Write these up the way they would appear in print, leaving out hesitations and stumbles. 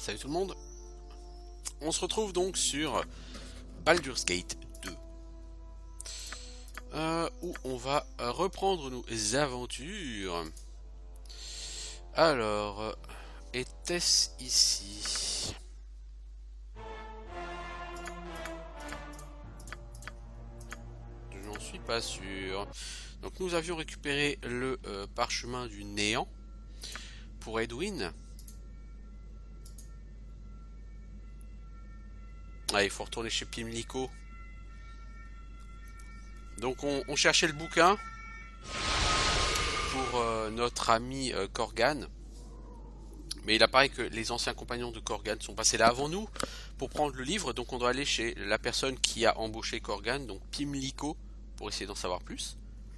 Salut tout le monde. On se retrouve donc sur Baldur's Gate 2. Où on va reprendre nos aventures. Alors, était-ce ici? Je n'en suis pas sûr. Donc nous avions récupéré le parchemin du néant pour Edwin. Ah, il faut retourner chez Pimlico. Donc on cherchait le bouquin pour notre ami Corgan. Mais il apparaît que les anciens compagnons de Corgan sont passés là avant nous pour prendre le livre. Donc on doit aller chez la personne qui a embauché Corgan, donc Pimlico, pour essayer d'en savoir plus.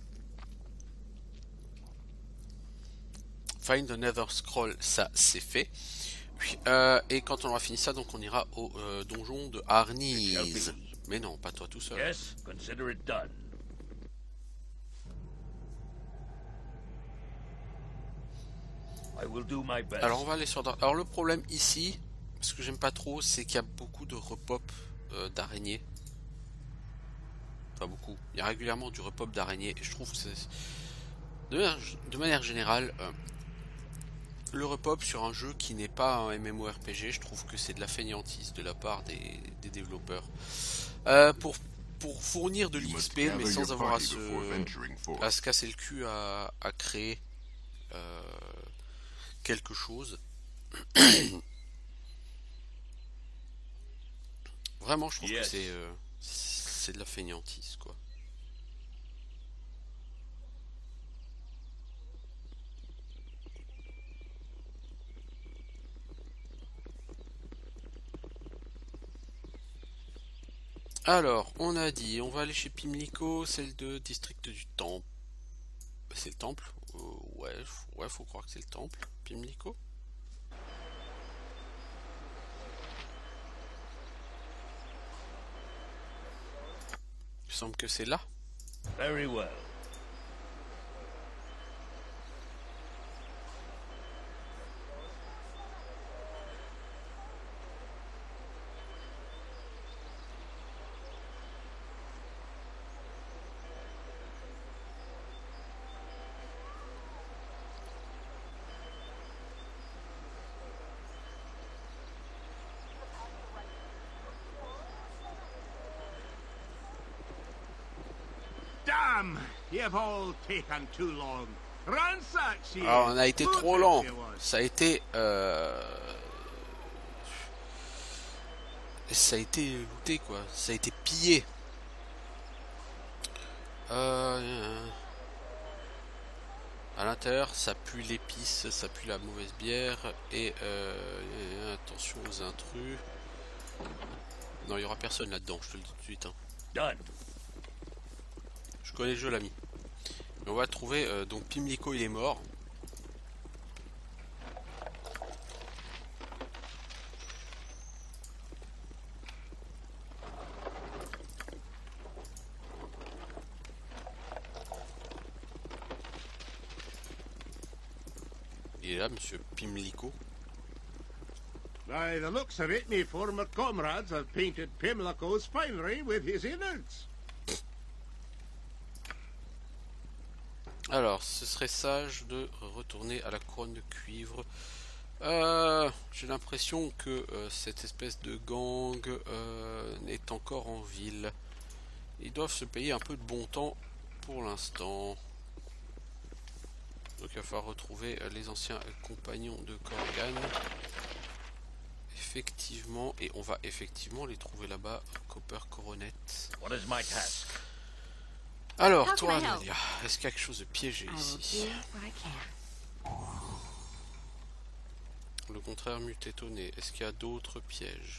Find the Nether Scroll, ça c'est fait. Et quand on aura fini ça, donc on ira au donjon de Arniz. Mais non, pas toi tout seul. Yes, consider it done. I will do my best. Alors on va aller sur... Alors le problème ici, ce que j'aime pas trop, c'est qu'il y a beaucoup de repop d'araignées. Enfin beaucoup. Il y a régulièrement du repop d'araignées. Et je trouve que c'est... De manière générale, le repop sur un jeu qui n'est pas un MMORPG, je trouve que c'est de la fainéantise de la part des développeurs. Pour fournir de l'XP, mais sans avoir à se casser le cul à créer quelque chose. Vraiment, je trouve que c'est de la fainéantise, quoi. Alors, on a dit, on va aller chez Pimlico, celle de district du Temple. C'est le temple? Ouais, faut croire que c'est le temple, Pimlico. Il me semble que c'est là. Very well. Damn! You've all taken too long. Ransack here. Alors, on a été trop lent. Ça a été looté, quoi. Ça a été pillé. À l'intérieur, ça pue l'épice, ça pue la mauvaise bière. Et attention aux intrus. Non, il y aura personne là-dedans, je te le dis tout de suite. Hein. Done. Je connais le jeu, l'ami. Mais on va trouver, donc Pimlico il est mort. Il est là, monsieur Pimlico. By the looks of it, me former comrades have painted Pimlico's finery with his innards. Alors, ce serait sage de retourner à la couronne de cuivre. J'ai l'impression que cette espèce de gang est encore en ville. Ils doivent se payer un peu de bon temps pour l'instant. Donc il va falloir retrouver les anciens compagnons de Corgan. Effectivement, et on va effectivement les trouver là-bas, Copper Coronet. What is my task? Alors, toi, Nadia, est-ce qu'il y a quelque chose de piégé ici? Le contraire m'eût étonné. Est-ce qu'il y a d'autres pièges?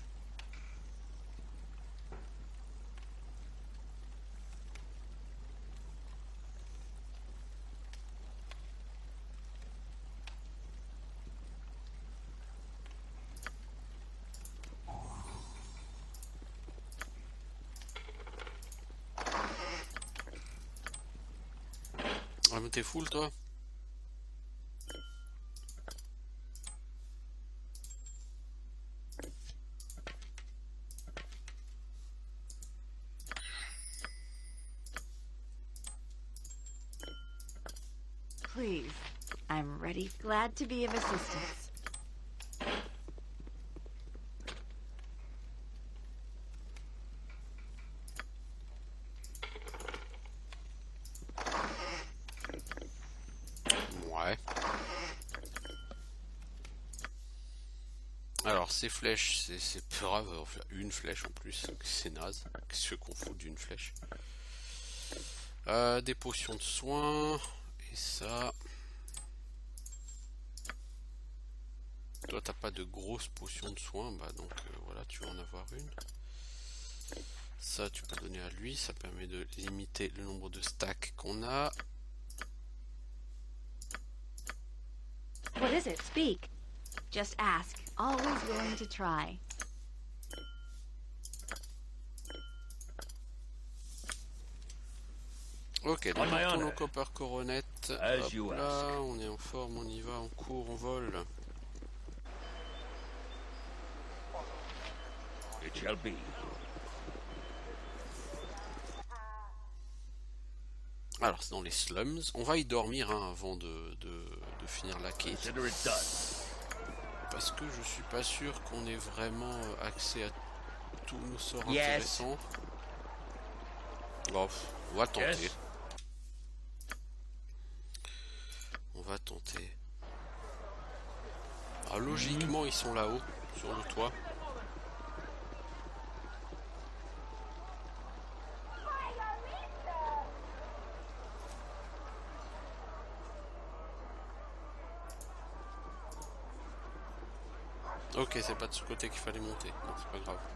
Ah, mais t'es full, toi? please. I'm ready. Glad to be of assistance. Ouais. Alors ces flèches, c'est peu grave, enfin, une flèche en plus, c'est naze. Qu'est-ce qu'on fout d'une flèche? Des potions de soins, et ça... Toi t'as pas de grosses potions de soins, bah donc voilà, tu vas en avoir une. Ça tu peux donner à lui, ça permet de limiter le nombre de stacks qu'on a. What is it? Speak. Just ask. Always willing to try. Ok, donc on tourne au copper coronet. Hop là, on est en forme, on y va, on court, on vole. It shall be. Alors c'est dans les slums. On va y dormir hein, avant de finir la quête. Parce que je suis pas sûr qu'on ait vraiment accès à tous nos sorts intéressants. Bon, on va tenter. Yes. On va tenter. Alors logiquement ils sont là-haut, sur le toit. Ok, c'est pas de ce côté qu'il fallait monter. Non, c'est pas grave.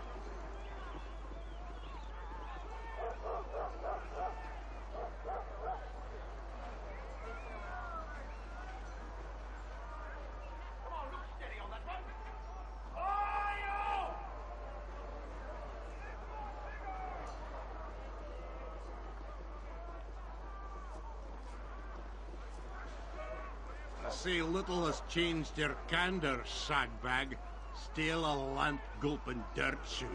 See, little has changed your candor, sagbag. Still a lamp-gulping dirt shoot.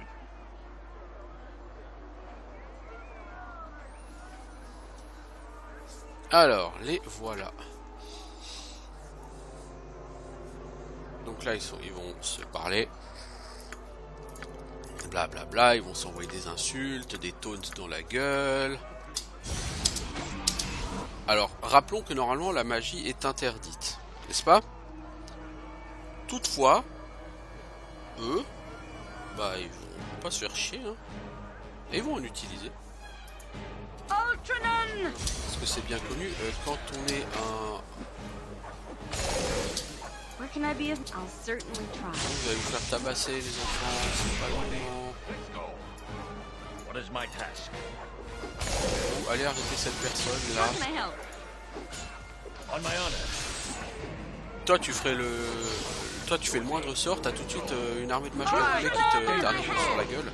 Alors, les voilà. Donc là, ils vont se parler. Blablabla, bla bla, ils vont s'envoyer des insultes, des taunts dans la gueule. Alors, rappelons que normalement la magie est interdite, n'est-ce pas? Toutefois, eux, bah ils vont pas se faire chier, hein. Et ils vont en utiliser. Ultranon! Parce que c'est bien connu, quand on est un... Where can I be? I'll certainly try. Vous allez vous faire tabasser les enfants, c'est pas le moment. What is my task? Bon, allez arrêter cette personne là. On my honor. Toi tu ferais le... Toi tu fais le moindre sort, t'as tout de suite une armée de mages qui t'arrive sur la gueule.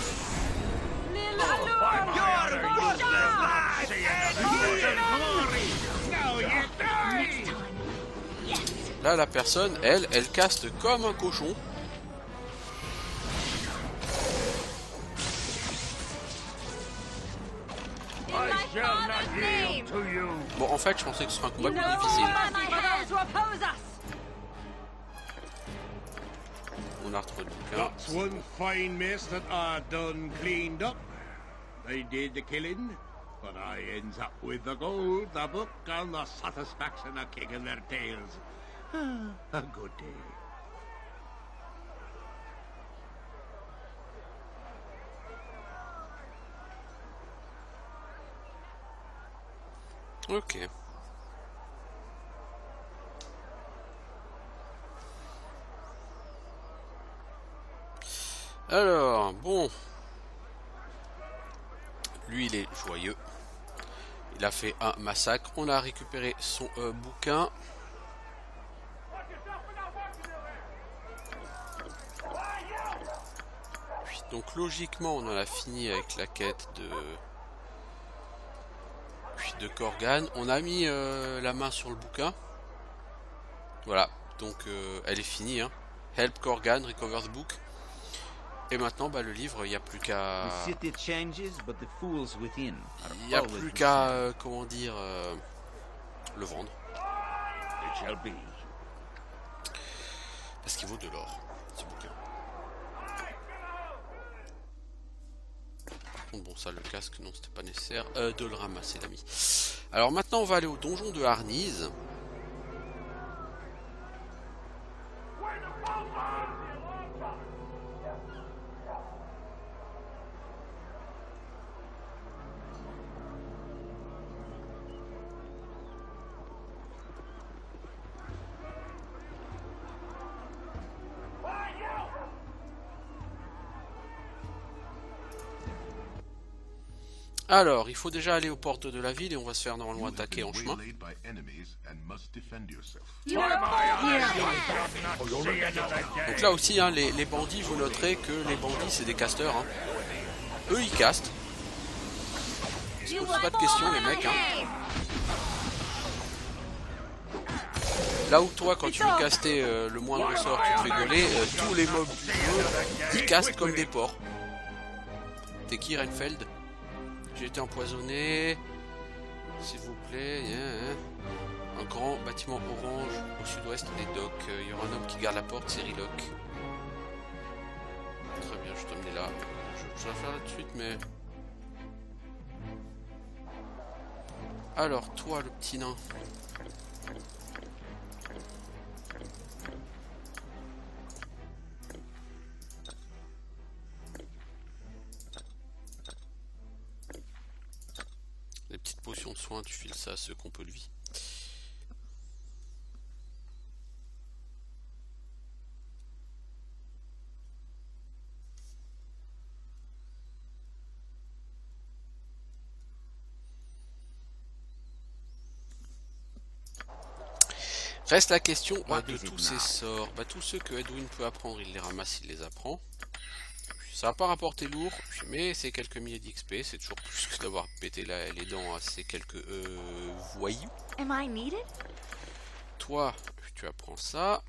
Là la personne, elle caste comme un cochon. Bon, en fait, je pensais que ce serait un combat plus difficile. On a retrouvé le bouquin. That's one fine mess that I done cleaned up. They did the killing, but I ends up with the gold, the book, and the satisfaction of kicking their tails. A good day. Ok. Alors, bon. Lui, il est joyeux. Il a fait un massacre. On a récupéré son bouquin. Donc, logiquement, on en a fini avec la quête de Corgan. On a mis la main sur le bouquin. Voilà, donc elle est finie. Hein. Help Corgan, recover the book. Et maintenant, bah, le livre, il n'y a plus qu'à... Il n'y a plus qu'à, comment dire... le vendre. It shall be. Parce qu'il vaut de l'or, ce bouquin. Par contre, bon, ça, le casque, non, c'était pas nécessaire. De le ramasser, l'ami. Alors maintenant, on va aller au donjon de Harniz. Alors, il faut déjà aller aux portes de la ville et on va se faire normalement attaquer en chemin. Donc là aussi, hein, les bandits, vous noterez que les bandits, c'est des casteurs. Hein. Eux, ils castent. Ils se posent pas de questions, les mecs. Hein. Là où toi, quand tu veux caster le moindre sort, tu te fais gauler, tous les mobs du jeu, ils castent comme des porcs. T'es qui, Renfeld? J'ai été empoisonné, s'il vous plaît. Un grand bâtiment orange au sud-ouest des docks. Il y aura un homme qui garde la porte, c'est Riloc. Très bien, je t'emmène là. Je vais faire là tout de suite, mais... Alors, toi, le petit nain. Les petites potions de soins, tu files ça à ceux qu'on peut lui. Reste la question de tous ces sorts. Tous ceux que Edwin peut apprendre, il les ramasse, il les apprend. Ça va pas rapporter lourd, mais c'est quelques milliers d'XP, c'est toujours plus que d'avoir pété les dents à ces quelques voyous. Toi, tu apprends ça.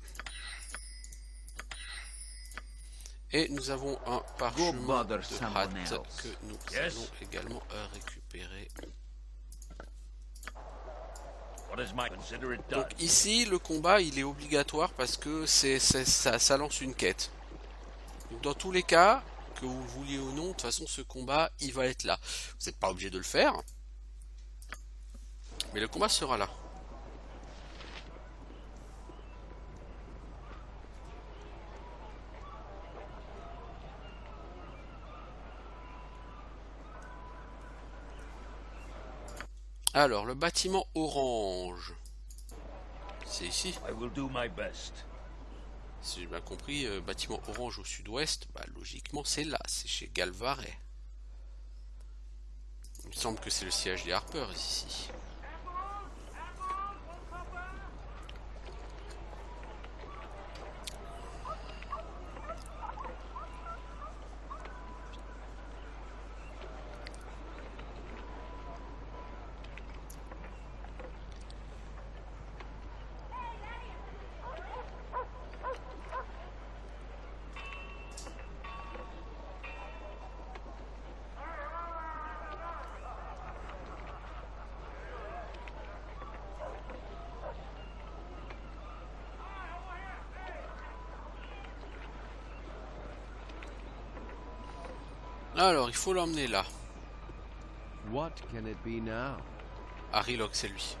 Et nous avons un parchemin de hâte que nous allons également récupérer. Donc ici, le combat, il est obligatoire parce que ça lance une quête. Donc dans tous les cas, que vous le vouliez ou non, de toute façon ce combat il va être là. Vous n'êtes pas obligé de le faire, mais le combat sera là. Alors le bâtiment orange, c'est ici. I will do my best. Si j'ai bien compris, bâtiment orange au sud-ouest, logiquement c'est là, c'est chez Galvaret. Il me semble que c'est le siège des Harpers ici. Alors, il faut l'emmener là. What can it be now? Harrylock, c'est lui.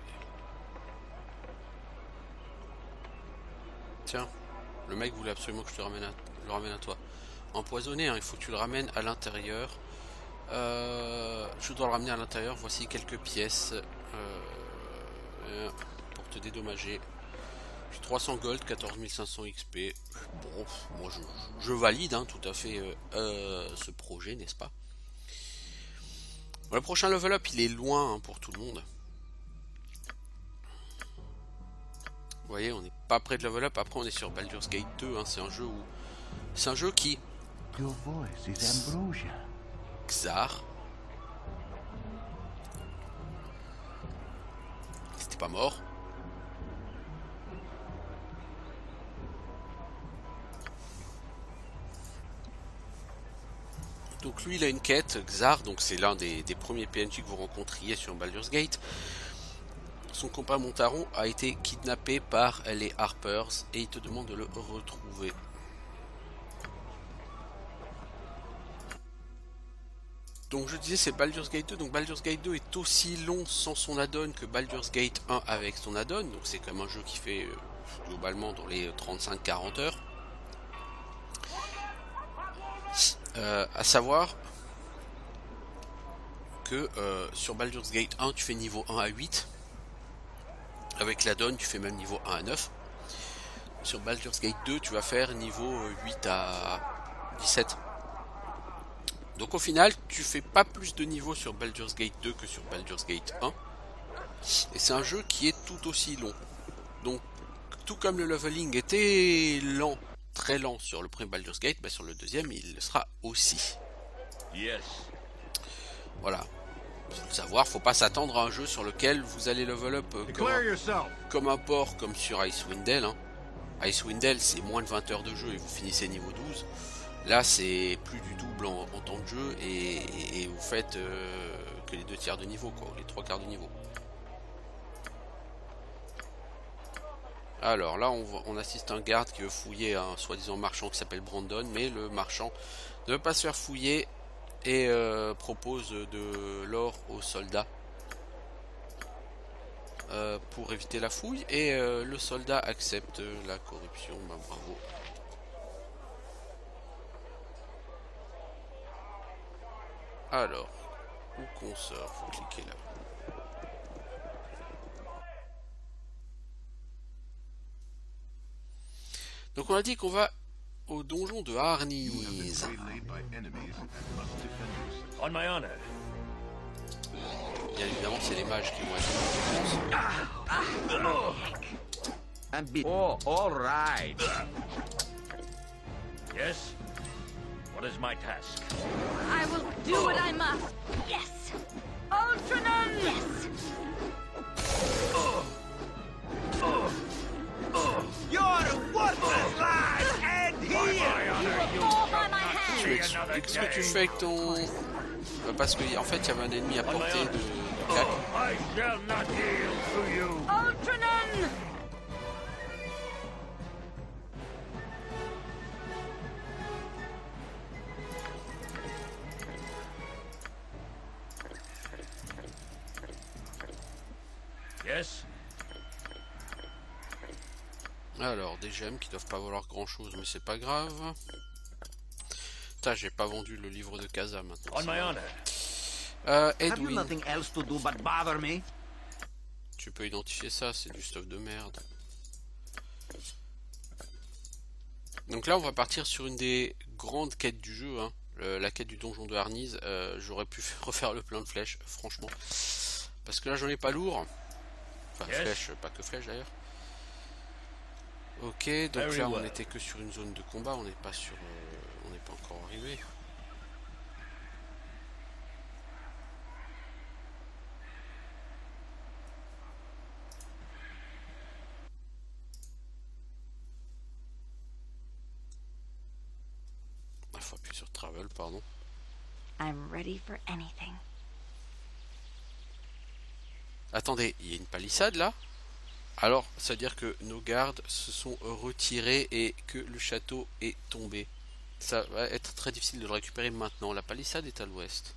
Tiens, le mec voulait absolument que je te le ramène à toi. Empoisonné, hein, il faut que tu le ramènes à l'intérieur. Je dois le ramener à l'intérieur. Voici quelques pièces pour te dédommager. 300 gold, 14 500 XP. Bon, moi je valide hein, tout à fait ce projet, n'est-ce pas? Le prochain level up, il est loin hein, pour tout le monde. Vous voyez, on n'est pas près de level up. Après, on est sur Baldur's Gate 2. Hein, c'est un jeu qui... Your voice is Ambrosia. Xar. C'était pas mort. Donc lui il a une quête, Xar, donc c'est l'un des premiers PNJ que vous rencontriez sur Baldur's Gate. son compas Montaron a été kidnappé par les Harpers et il te demande de le retrouver. Donc je disais c'est Baldur's Gate 2, donc Baldur's Gate 2 est aussi long sans son add-on que Baldur's Gate 1 avec son add-on, donc c'est quand même un jeu qui fait globalement dans les 35-40 heures. À savoir que sur Baldur's Gate 1 tu fais niveau 1 à 8, avec l'add-on tu fais même niveau 1 à 9. Sur Baldur's Gate 2 tu vas faire niveau 8 à 17. Donc au final, tu fais pas plus de niveaux sur Baldur's Gate 2 que sur Baldur's Gate 1. Et c'est un jeu qui est tout aussi long. Donc tout comme le leveling était lent, très lent sur le premier Baldur's Gate, bah sur le deuxième il le sera aussi. Yes. Voilà. Faut le savoir, faut pas s'attendre à un jeu sur lequel vous allez level up comme un porc comme sur Icewind Dale. Hein. Icewind Dale c'est moins de 20 heures de jeu et vous finissez niveau 12. Là c'est plus du double en temps de jeu et vous faites que les 2/3 de niveau quoi, les 3/4 de niveau. Alors là on assiste à un garde qui veut fouiller un soi-disant marchand qui s'appelle Brandon, mais le marchand ne veut pas se faire fouiller et propose de l'or aux soldats pour éviter la fouille et le soldat accepte la corruption, bah, bravo. Alors, où qu'on sort, faut cliquer là. Donc on a dit qu'on va au donjon de Arniz. On my honor. Bien évidemment, c'est les mages qui vont être. Oh, all right. Yes? What is my task? I will do what I must. Yes. Ultranon. Yes. Your worthless lies end here. Fall by my hand. Qu'est-ce que tu fais avec ton... Parce qu'en fait, il y avait un ennemi à portée de claque. I shall not yield to you. Ultranon. Yes? Alors, des gemmes qui doivent pas valoir grand chose, mais c'est pas grave. Putain, j'ai pas vendu le livre de Casa maintenant. On my honor. Have you Edwin, nothing else to do but bother me? tu peux identifier ça, c'est du stuff de merde. Donc là, on va partir sur une des grandes quêtes du jeu, hein. La quête du donjon de Arniz. J'aurais pu refaire le plein de flèches, franchement. Parce que là, j'en ai pas lourd. Enfin, Yes. flèches, pas que flèches d'ailleurs. Ok, donc Very là, on well. n'était que sur une zone de combat, on n'est pas sur... on n'est pas encore arrivé. Il faut appuyer sur Travel, pardon. I'm ready for anything. Attendez, il y a une palissade là? Alors, ça veut dire que nos gardes se sont retirés et que le château est tombé. Ça va être très difficile de le récupérer maintenant. La palissade est à l'ouest.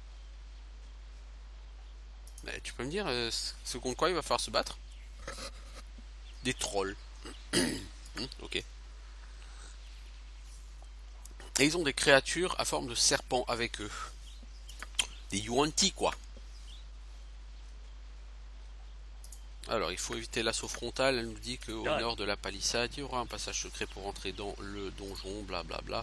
Mais tu peux me dire ce contre quoi il va falloir se battre? Des trolls. Ok. Et ils ont des créatures à forme de serpent avec eux. Des Yuan-ti quoi. Alors, il faut éviter l'assaut frontal. Elle nous dit qu'au nord de la palissade, il y aura un passage secret pour entrer dans le donjon, blablabla.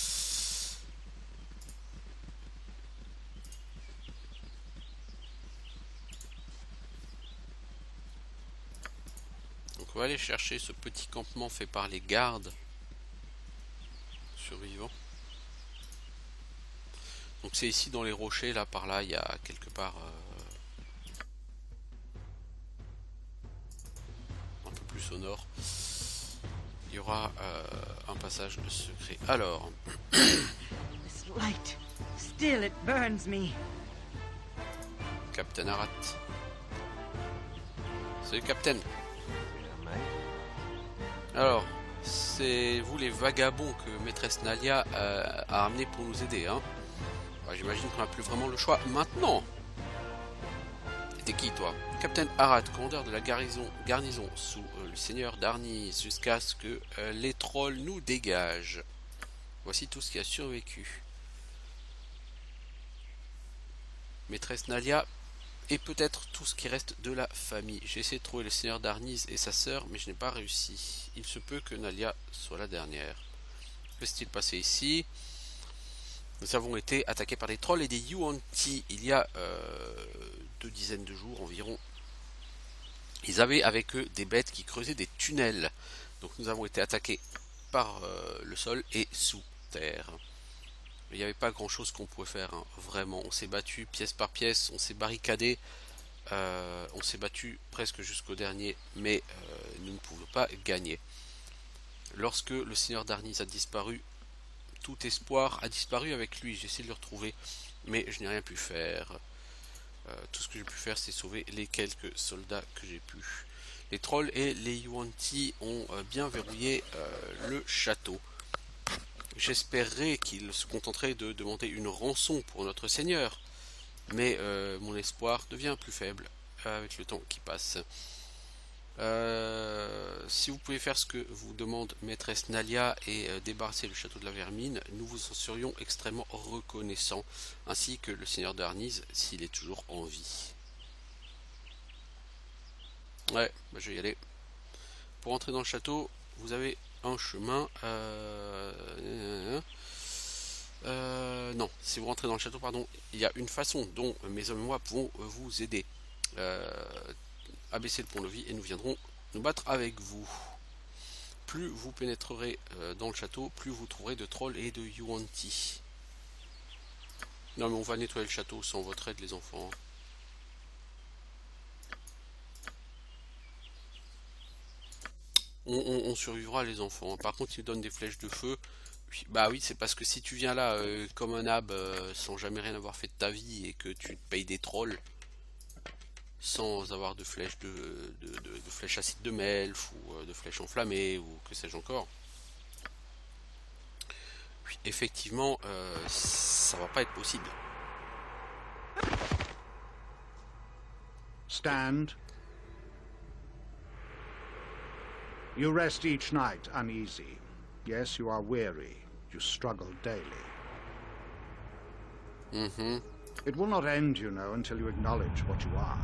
Donc, on va aller chercher ce petit campement fait par les gardes survivants. Donc, c'est ici dans les rochers, là, par là, il y a quelque part... plus au nord, il y aura un passage secret. Alors, This light, still it burns me. Captain Arat. Salut Captain. Alors, c'est vous les vagabonds que maîtresse Nalia a amené pour nous aider, hein. Bah, j'imagine qu'on n'a plus vraiment le choix maintenant. T'es qui toi? Captain Arad, commandeur de la garnison sous le seigneur d'Arnis, jusqu'à ce que les trolls nous dégagent. Voici tout ce qui a survécu. Maîtresse Nalia et peut-être tout ce qui reste de la famille. J'ai essayé de trouver le seigneur d'Arnis et sa sœur, mais je n'ai pas réussi. Il se peut que Nalia soit la dernière. Que s'est-il passé ici? Nous avons été attaqués par des trolls et des Yuan-ti il y a 2 dizaines de jours environ. Ils avaient avec eux des bêtes qui creusaient des tunnels. Donc nous avons été attaqués par le sol et sous terre. Il n'y avait pas grand chose qu'on pouvait faire, hein. Vraiment. On s'est battu pièce par pièce, on s'est barricadé, on s'est battu presque jusqu'au dernier, mais nous ne pouvions pas gagner. Lorsque le seigneur d'Arnis a disparu, tout espoir a disparu avec lui. J'ai essayé de le retrouver, mais je n'ai rien pu faire. Tout ce que j'ai pu faire, c'est sauver les quelques soldats que j'ai pu. Les trolls et les Yuan-ti ont bien verrouillé le château. J'espérais qu'ils se contenteraient de demander une rançon pour notre seigneur, mais mon espoir devient plus faible avec le temps qui passe. Si vous pouvez faire ce que vous demande maîtresse Nalia et débarrasser le château de la Vermine, nous vous en serions extrêmement reconnaissants, ainsi que le seigneur d'Arnis s'il est toujours en vie. Ouais, bah je vais y aller. Pour entrer dans le château, vous avez un chemin. Non, si vous rentrez dans le château, pardon, il y a une façon dont mes hommes et moi pouvons vous aider. Abaissez le pont-levis et nous viendrons nous battre avec vous. Plus vous pénétrerez dans le château, plus vous trouverez de trolls et de Yuan-ti. Non mais on va nettoyer le château sans votre aide les enfants. On survivra les enfants. Par contre ils donnent des flèches de feu. Bah oui, c'est parce que si tu viens là comme un ab sans jamais rien avoir fait de ta vie et que tu te payes des trolls sans avoir de flèches de flèches acide de melf ou de flèches enflammées ou que sais-je encore. Oui, effectivement, ça va pas être possible. Stand. You rest each night uneasy. Yes, you are weary. You struggle daily. It will not end, you know, until you acknowledge what you are.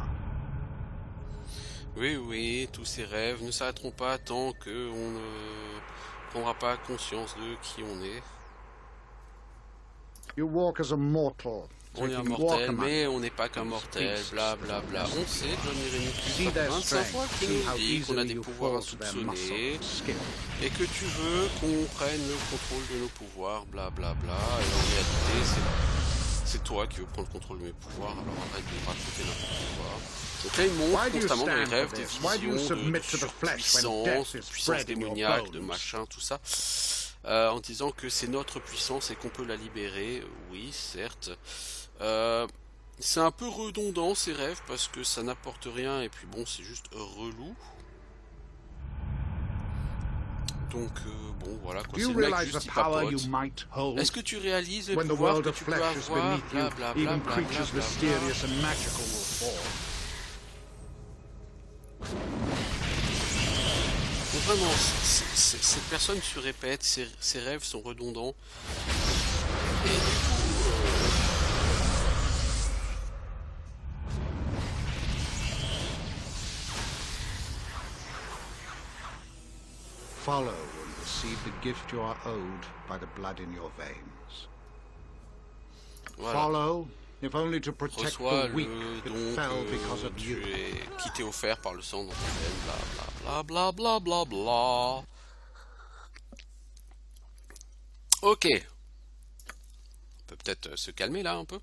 Oui, oui, tous ces rêves ne s'arrêteront pas tant qu'on ne prendra pas conscience de qui on est. You walk as a mortal. On est un mortel, mais on n'est pas qu'un mortel, bla bla bla. On sait, Johnny Rennicus, 25 fois qu'il nous dit qu'on a des pouvoirs insoupçonnés et que tu veux qu'on prenne le contrôle de nos pouvoirs, bla bla bla. Et en réalité, c'est toi qui veux prendre le contrôle de mes pouvoirs, alors arrête de me raconter n'importe quoi. Donc là, il montre constamment dans les rêves des visions de puissance démoniaque, de machin, tout ça. En disant que c'est notre puissance et qu'on peut la libérer. Oui, certes. C'est un peu redondant ces rêves parce que ça n'apporte rien et puis bon, c'est juste relou. Donc bon, voilà quoi. C'est le mec juste il papote. Est-ce que tu réalises le pouvoir que tu peux avoir, bla bla bla bla bla. Donc vraiment, cette personne se répète, ses rêves sont redondants. Et du coup... Follow and receive the gift you are owed by the blood in your veins. Voilà. Follow, if only to protect the weak that fell because of you. Qui t'est offert par le sang dans tes veines, bla bla bla bla bla bla. Ok. On peut peut-être se calmer là un peu.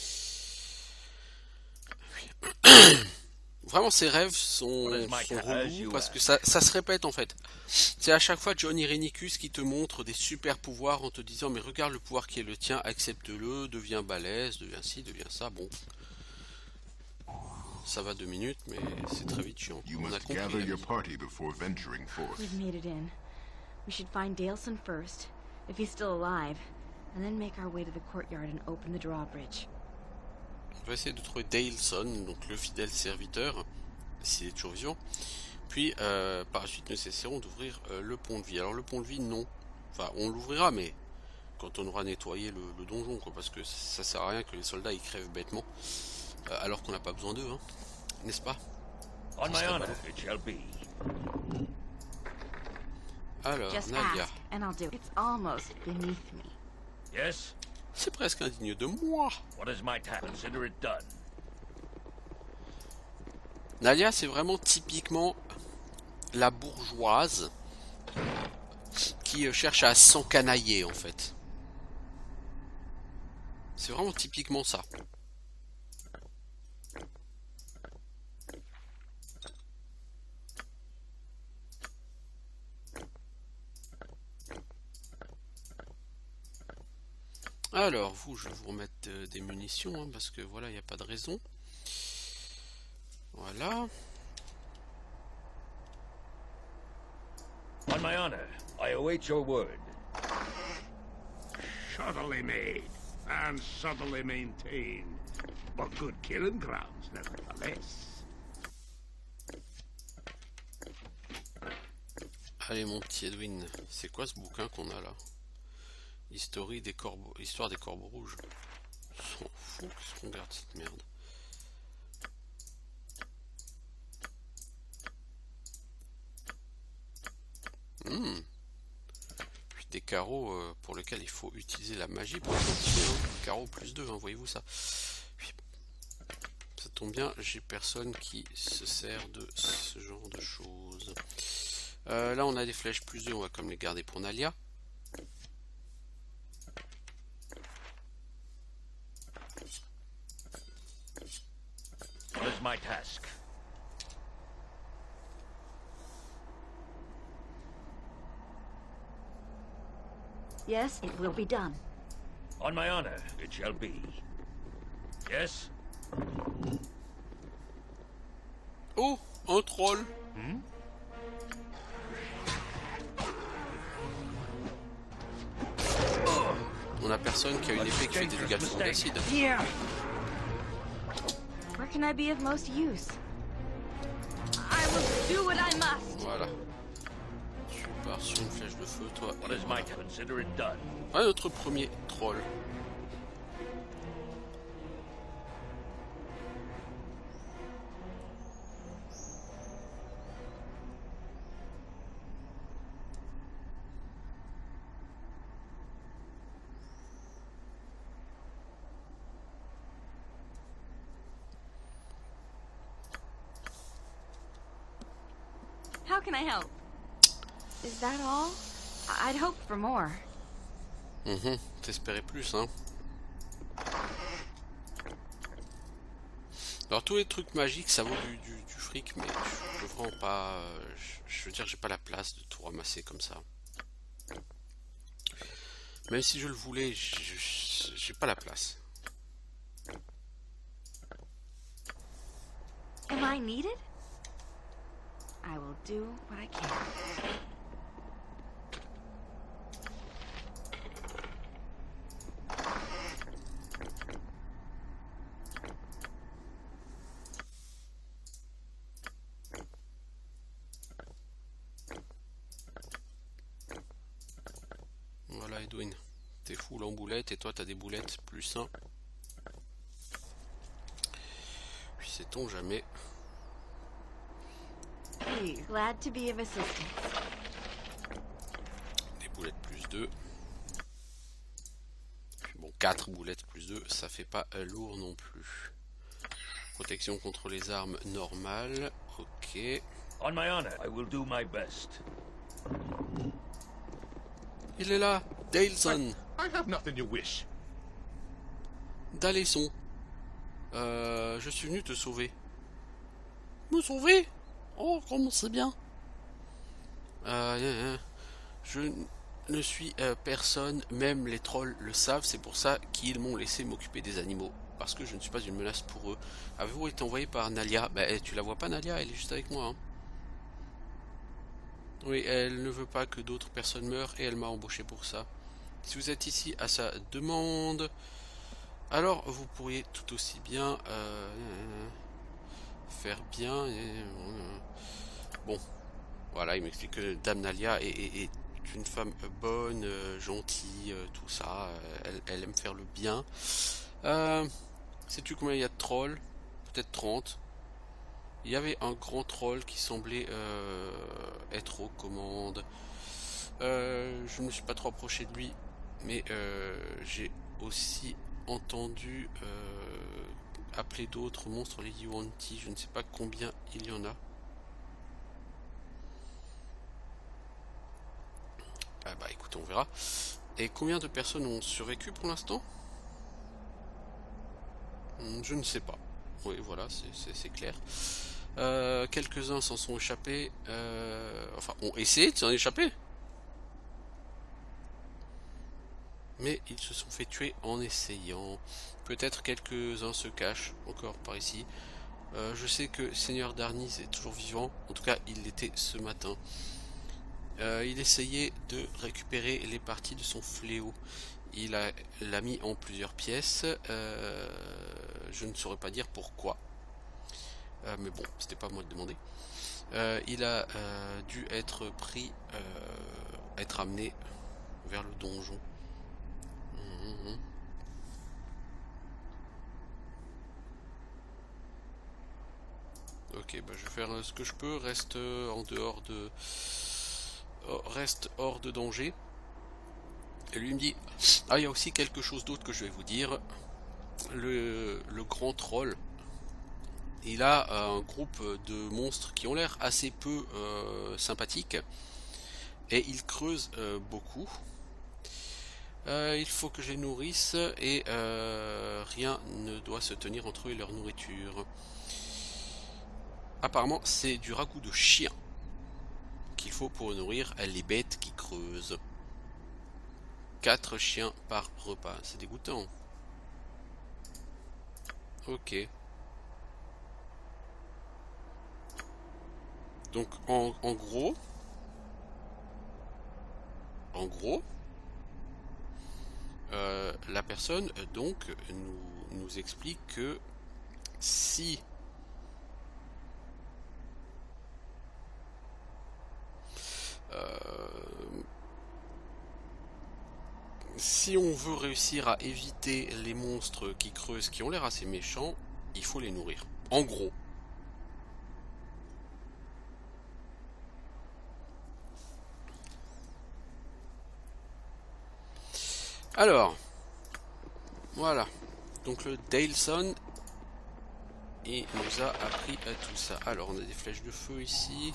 Vraiment ces rêves sont relous parce que ça se répète en fait. C'est à chaque fois Johnny Rennicus qui te montre des super pouvoirs en te disant mais regarde le pouvoir qui est le tien, accepte-le, deviens balèze, deviens ci, deviens ça, bon. Ça va 2 minutes, mais c'est très vite chiant. You On a must compris. gather la your vie. party before venturing forth. We've made it in. We should find Daleson first, if he's still alive, and then make our way to the courtyard and open the drawbridge. On va essayer de trouver Daleson, donc le fidèle serviteur, s'il est toujours vivant. Puis, par la suite, nous essaierons d'ouvrir le pont de vie. Alors, le pont de vie, non. Enfin, on l'ouvrira, mais quand on aura nettoyé le donjon, quoi, parce que ça sert à rien que les soldats ils crèvent bêtement, alors qu'on n'a pas besoin d'eux, hein, n'est-ce pas? On my honor, it shall be. Alors, Just Nadia, ask, and I'll do it. It's almost beneath me. Yes? c'est presque indigne de moi. What is my task? Consider it done. Nadia, c'est vraiment typiquement la bourgeoise qui cherche à s'encanailler, en fait. C'est vraiment typiquement ça. Alors, vous, je vais vous remettre des munitions, hein, parce que voilà, il n'y a pas de raison. Voilà. On my honor, I await your word. Subtly made and subtly maintained, but good killing grounds nevertheless. Allez, mon petit Edwin, c'est quoi ce bouquin qu'on a là? Histoire des corbeaux rouges. On s'en fout, qu'est-ce qu'on regarde cette merde? Puis des carreaux pour lesquels il faut utiliser la magie pour identifier. Carreaux plus 2, hein, voyez-vous ça? Puis, ça tombe bien, j'ai personne qui se sert de ce genre de choses. Là on a des flèches plus 2, on va comme les garder pour Nalia. What is my task? Yes, it will be done. On my honor, it shall be. Yes? Oh, un troll. On a personne qui a une épée qui fait des dégâts de fond d'acide. Here. Where can I be of most use? I will do what I must. Voilà. Tu pars sur une flèche de feu, toi. What is my task? Consider it done. Ah, notre premier troll. How can I help? Is that all? I'd hoped for more. T'espérais plus, hein. Alors tous les trucs magiques, ça vaut du fric, mais je peux vraiment pas... je veux dire, j'ai pas la place de tout ramasser comme ça. Même si je le voulais, j'ai pas la place. Am I needed? I will do what I can. Voilà, Edwin. T'es full en boulettes et toi t'as des boulettes plus 1. Puis sait-on jamais. Please, glad to be of assistance. Des boulettes plus 2. Puis bon, 4 boulettes plus 2, ça fait pas lourd non plus. Protection contre les armes normales. Ok. On my honor, I will do my best. Il est là, Daleson. I have nothing you wish. Daleson. Je suis venu te sauver. Me sauver? Oh, comment c'est bien. Je ne suis personne, même les trolls le savent, c'est pour ça qu'ils m'ont laissé m'occuper des animaux. parce que je ne suis pas une menace pour eux. Avez-vous été envoyé par Nalia? Ben, tu la vois pas, Nalia? Elle est juste avec moi. Hein. Oui, elle ne veut pas que d'autres personnes meurent et elle m'a embauché pour ça. Si vous êtes ici à sa demande, alors vous pourriez tout aussi bien faire bien. Bon, voilà, il m'explique que Dame Nalia est une femme bonne, gentille, tout ça. Elle aime faire le bien. Sais-tu combien il y a de trolls? Peut-être 30. Il y avait un grand troll qui semblait être aux commandes. Je ne me suis pas trop approché de lui, mais j'ai aussi entendu appeler d'autres monstres les Yuan-ti. Je ne sais pas combien il y en a. Ah bah écoute, on verra. Et combien de personnes ont survécu pour l'instant? Je ne sais pas. Oui, voilà, c'est clair. Quelques-uns s'en sont échappés. Enfin, ont essayé de s'en échapper. Mais ils se sont fait tuer en essayant. Peut-être quelques-uns se cachent encore par ici. Je sais que Seigneur Darnis est toujours vivant. En tout cas, il l'était ce matin. Il essayait de récupérer les parties de son fléau. Il l'a mis en plusieurs pièces. Je ne saurais pas dire pourquoi. Mais bon, c'était pas à moi de demander. Il a dû être pris, être amené vers le donjon. Ok, bah je vais faire ce que je peux. Reste en dehors de, reste hors de danger. Et lui me dit, ah, il y a aussi quelque chose d'autre que je vais vous dire. Le grand troll. Il a un groupe de monstres qui ont l'air assez peu sympathiques. Et il creuse beaucoup. Il faut que je les nourrisse et rien ne doit se tenir entre eux et leur nourriture. Apparemment, c'est du ragoût de chien qu'il faut pour nourrir les bêtes qui creusent. 4 chiens par repas. C'est dégoûtant. Ok. Donc en gros, la personne donc nous explique que si on veut réussir à éviter les monstres qui creusent, qui ont l'air assez méchants, il faut les nourrir. En gros. Alors, voilà. Donc le Daleson, il nous a appris à tout ça. Alors, on a des flèches de feu ici.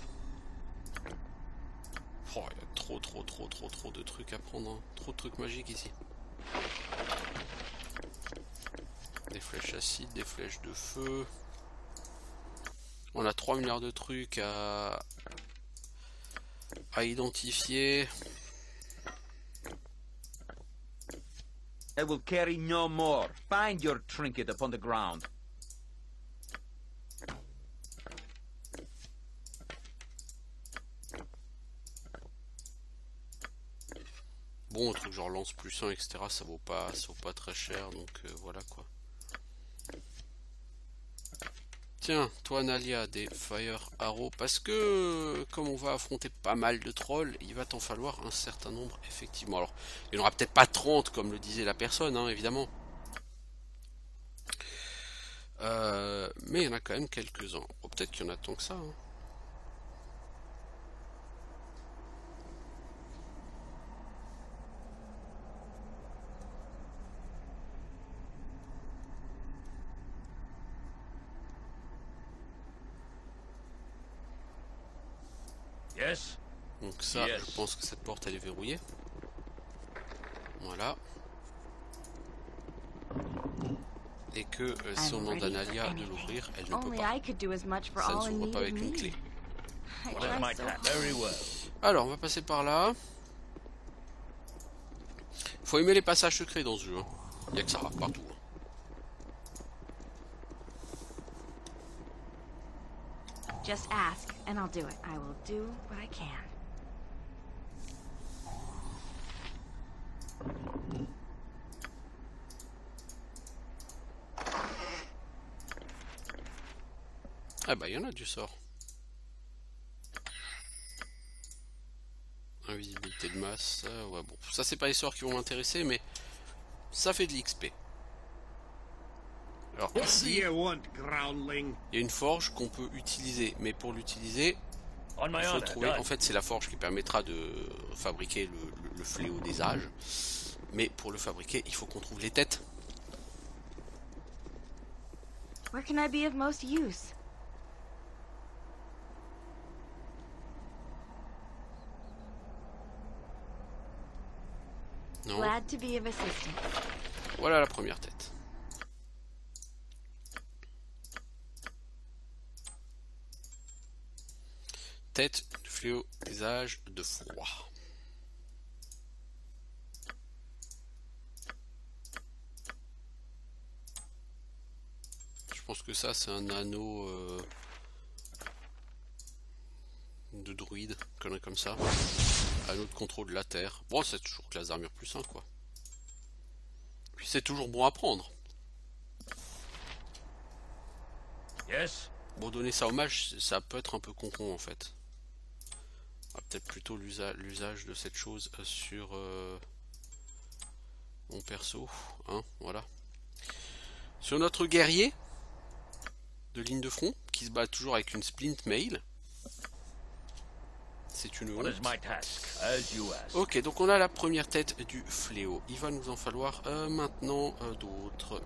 Oh, il y a trop de trucs à prendre. Hein. Trop de trucs magiques ici. Des flèches acides, des flèches de feu. On a 3 milliards de trucs à identifier. I will carry no more. Find your trinket upon the ground. Bon, un truc genre lance plus 1, etc. Ça vaut pas très cher, donc voilà quoi. Tiens, toi Nalia, des Fire Arrow, parce que comme on va affronter pas mal de trolls, il va t'en falloir un certain nombre, effectivement. Alors, il n'y en aura peut-être pas 30 comme le disait la personne, hein, évidemment. Mais il y en a quand même quelques-uns. Oh, peut-être qu'il y en a tant que ça. Hein. Yes. Donc ça, yes. Je pense que cette porte elle est verrouillée. Voilà. Et que si on demande à Nalia de l'ouvrir, elle ne peut pas. Ça ne s'ouvre pas avec une clé. Voilà. Alors, on va passer par là. Faut aimer les passages secrets dans ce jeu. Hein. Il n'y a que ça, partout. Just ask, and I'll do it. I will do what I can. Ah bah il y en a du sort. Invisibilité de masse, ouais bon, ça c'est pas les sorts qui vont m'intéresser, mais ça fait de l'XP. Alors ici, il y a une forge qu'on peut utiliser, mais pour l'utiliser, il faut trouver, en fait c'est la forge qui permettra de fabriquer le fléau des âges, mais pour le fabriquer, il faut qu'on trouve les têtes. Where can I be of most use? Non. Glad to be of assistance. Voilà la première tête. Tête du fléau des âges de froid. Je pense que ça c'est un anneau de druide, connerie comme ça. Anneau de contrôle de la terre. Bon, c'est toujours classe d'armure plus 1 quoi. Puis c'est toujours bon à prendre. Yes. Bon, donner ça au mage, ça peut être un peu con en fait. Peut-être plutôt l'usage de cette chose sur mon perso. Hein, voilà. Sur notre guerrier de ligne de front, qui se bat toujours avec une splint mail. C'est une honte. Ok, donc on a la première tête du fléau. Il va nous en falloir maintenant d'autres.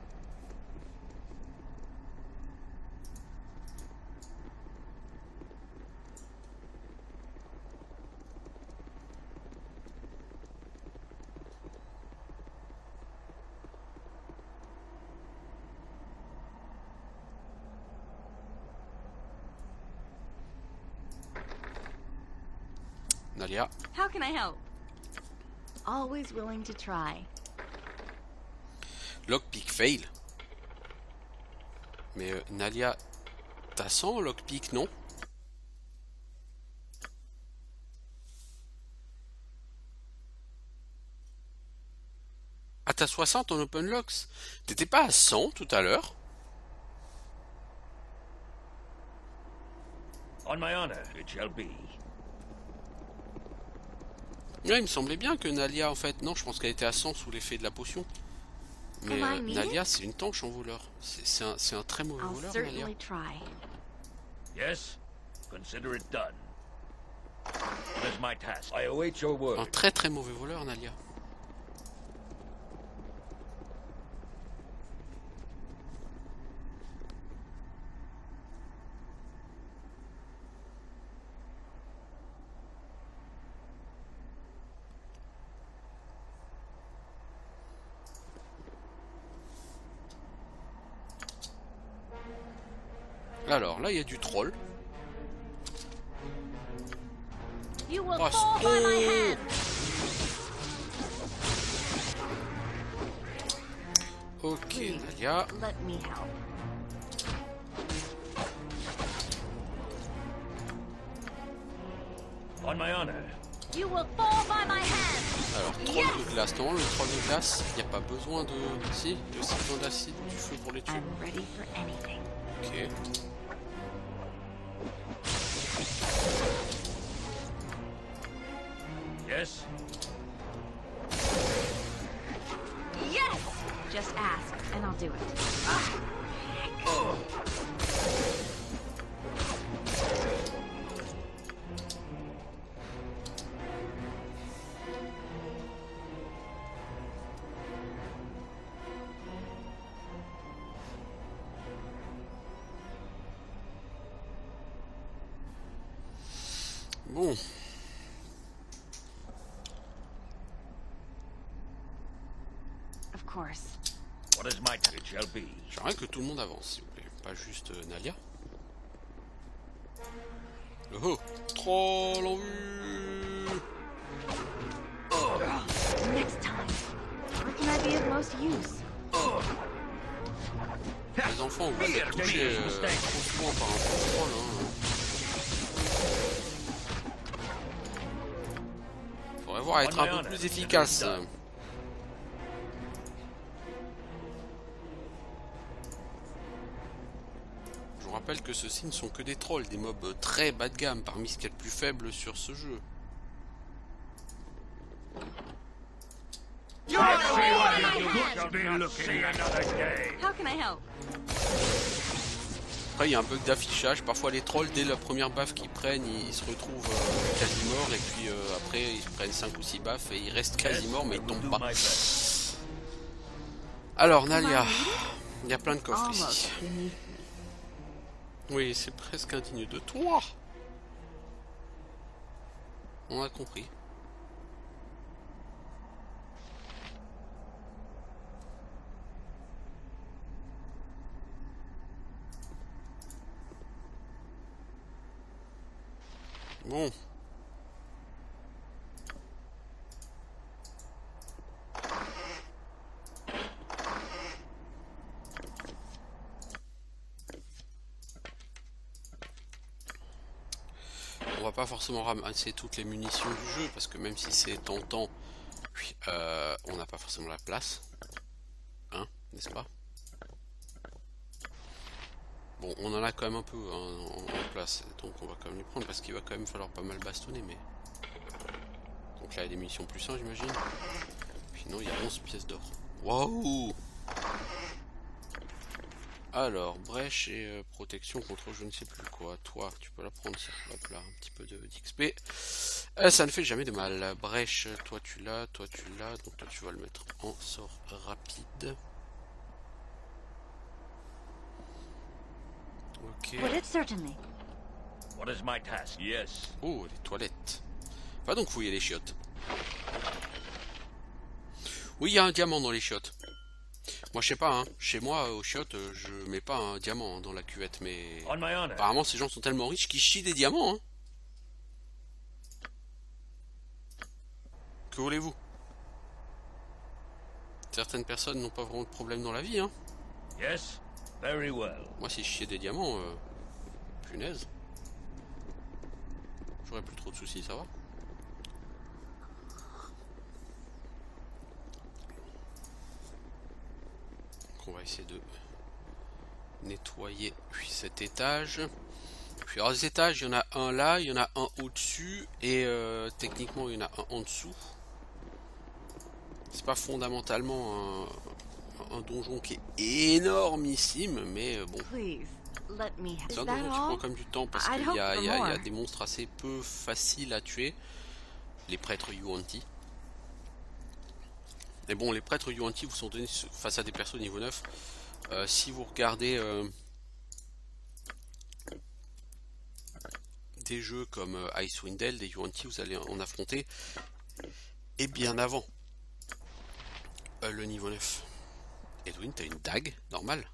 Nalia. How can I help? Always willing to try. Lockpick fail. Mais Nalia, t'as 100 lockpick, non? Ah, t'as 60 en open locks? T'étais pas à 100 tout à l'heure? On my honor, it shall be. Ouais, il me semblait bien que Nalia, en fait, non, je pense qu'elle était à 100 sous l'effet de la potion. Mais Nalia, c'est une tanche en voleur. C'est un très mauvais voleur, Nalia. Yes, consider it done. What is my task? I await your word. Un très très mauvais voleur, Nalia. Alors là il y a du troll. Ok, Nalia. On my honor. You will fall by my hand. Alors, troll de glace. Non, le troll de glace, il n'y a pas besoin de... Si, il y a aussi besoin d'acide ou du feu pour les tuer. Ok. Yes. Yes. Just ask, and I'll do it. Bon. Of course. What is my task? It shall be. J'aimerais que tout le monde avance, s'il vous plaît. Pas juste Nalia. Oh, troll en vue. Next time. Where can I be of most use? Les enfants, vous êtes touchés trop souvent par un troll, hein. voir être un peu plus efficace. Je vous rappelle que ceux-ci ne sont que des trolls, des mobs très bas de gamme, parmi ce qu'il y a de plus faible sur ce jeu. Après il y a un bug d'affichage, parfois les trolls dès la première baffe qu'ils prennent ils se retrouvent quasi morts et puis après ils prennent 5 ou 6 baffes et ils restent quasi morts mais ils tombent pas. Alors Nalia, il y a plein de coffres ici. Oui, c'est presque indigne de toi. On a compris. Bon. On va pas forcément ramasser toutes les munitions du jeu parce que même si c'est tentant, on n'a pas forcément la place. Hein, n'est-ce pas? Bon, on en a quand même un peu en place, donc on va quand même les prendre parce qu'il va quand même falloir pas mal bastonner. Mais donc là il y a des munitions plus 1 j'imagine. Puis non, il y a 11 pièces d'or. Waouh! Alors, brèche et protection contre je ne sais plus quoi. Toi, tu peux la prendre ça. Hop là, un petit peu d'XP. Ça ne fait jamais de mal. Brèche, toi tu l'as, donc toi tu vas le mettre en sort rapide. Ok. What is my task? Yes. Oh, les toilettes. Va donc fouiller les chiottes. Oui, il y a un diamant dans les chiottes. Moi, je sais pas, hein. Chez moi, aux chiottes, je mets pas un diamant dans la cuvette, mais apparemment, ces gens sont tellement riches qu'ils chient des diamants, hein. Que voulez-vous? Certaines personnes n'ont pas vraiment de problème dans la vie, hein. Yes, very well. Moi, si je chiais des diamants, punaise. J'aurais plus trop de soucis, ça va. Donc on va essayer de nettoyer cet étage. Puis alors les étages, il y en a un là, il y en a un au-dessus et techniquement il y en a un en dessous. C'est pas fondamentalement un donjon qui est énormissime, mais bon. C'est un donjon qui prend quand même du temps parce qu'il y a des monstres assez peu faciles à tuer. Les prêtres Yuan-ti. Mais bon, les prêtres Yuan-ti vous sont donnés face à des persos niveau 9. Si vous regardez des jeux comme Icewind Dale, des Yuan-ti, vous allez en affronter. Et bien avant le niveau 9. Edwin, t'as une dague normale?